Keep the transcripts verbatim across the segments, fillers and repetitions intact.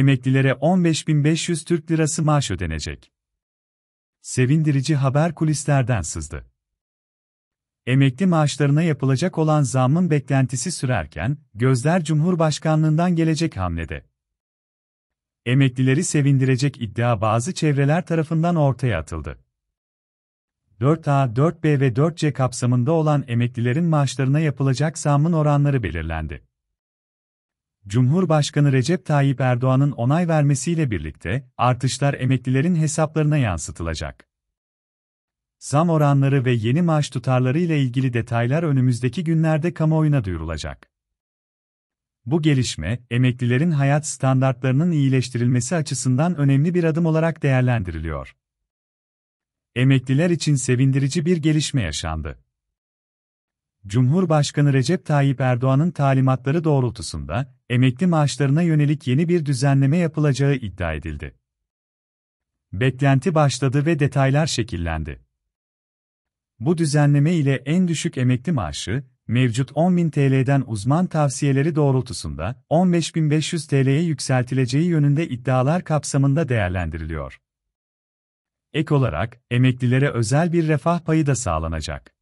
Emeklilere on beş bin beş yüz Türk Lirası maaş ödenecek. Sevindirici haber kulislerden sızdı. Emekli maaşlarına yapılacak olan zammın beklentisi sürerken, gözler Cumhurbaşkanlığından gelecek hamlede. Emeklileri sevindirecek iddia bazı çevreler tarafından ortaya atıldı. dört A, dört B ve dört C kapsamında olan emeklilerin maaşlarına yapılacak zammın oranları belirlendi. Cumhurbaşkanı Recep Tayyip Erdoğan'ın onay vermesiyle birlikte, artışlar emeklilerin hesaplarına yansıtılacak. Zam oranları ve yeni maaş tutarları ile ilgili detaylar önümüzdeki günlerde kamuoyuna duyurulacak. Bu gelişme, emeklilerin hayat standartlarının iyileştirilmesi açısından önemli bir adım olarak değerlendiriliyor. Emekliler için sevindirici bir gelişme yaşandı. Cumhurbaşkanı Recep Tayyip Erdoğan'ın talimatları doğrultusunda, emekli maaşlarına yönelik yeni bir düzenleme yapılacağı iddia edildi. Beklenti başladı ve detaylar şekillendi. Bu düzenleme ile en düşük emekli maaşı, mevcut on bin T L'den uzman tavsiyeleri doğrultusunda on beş bin beş yüz T L'ye yükseltileceği yönünde iddialar kapsamında değerlendiriliyor. Ek olarak, emeklilere özel bir refah payı da sağlanacak.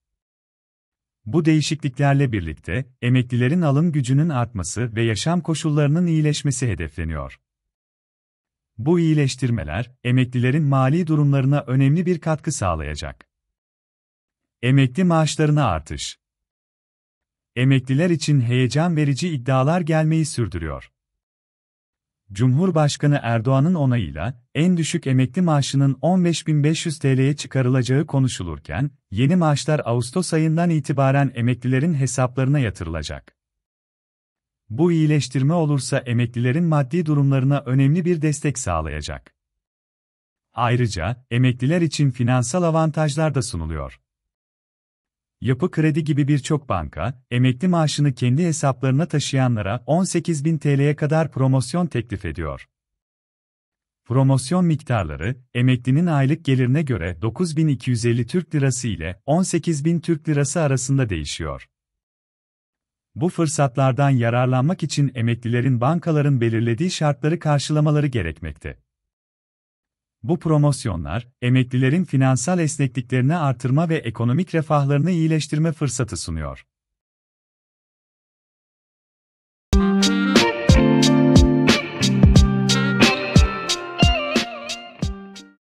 Bu değişikliklerle birlikte, emeklilerin alım gücünün artması ve yaşam koşullarının iyileşmesi hedefleniyor. Bu iyileştirmeler, emeklilerin mali durumlarına önemli bir katkı sağlayacak. Emekli maaşlarına artış. Emekliler için heyecan verici iddialar gelmeyi sürdürüyor. Cumhurbaşkanı Erdoğan'ın onayıyla, en düşük emekli maaşının on beş bin beş yüz T L'ye çıkarılacağı konuşulurken, yeni maaşlar Ağustos ayından itibaren emeklilerin hesaplarına yatırılacak. Bu iyileştirme olursa emeklilerin maddi durumlarına önemli bir destek sağlayacak. Ayrıca, emekliler için finansal avantajlar da sunuluyor. Yapı Kredi gibi birçok banka, emekli maaşını kendi hesaplarına taşıyanlara on sekiz bin T L'ye kadar promosyon teklif ediyor. Promosyon miktarları, emeklinin aylık gelirine göre dokuz bin iki yüz elli Türk Lirası ile on sekiz bin Türk Lirası arasında değişiyor. Bu fırsatlardan yararlanmak için emeklilerin bankaların belirlediği şartları karşılamaları gerekmekte. Bu promosyonlar, emeklilerin finansal esnekliklerini artırma ve ekonomik refahlarını iyileştirme fırsatı sunuyor.